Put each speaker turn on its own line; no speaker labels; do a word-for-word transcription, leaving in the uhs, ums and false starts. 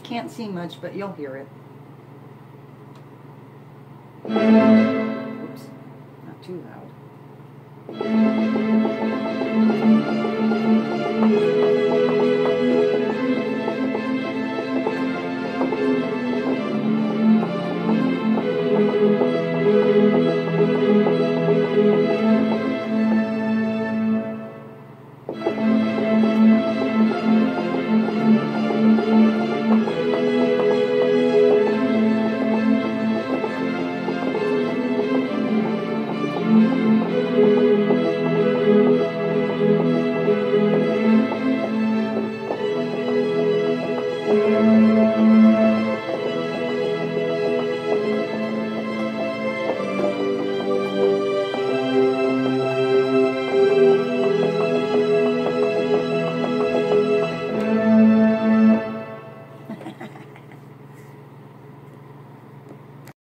can't see much, but you'll hear it. Oops, not too loud.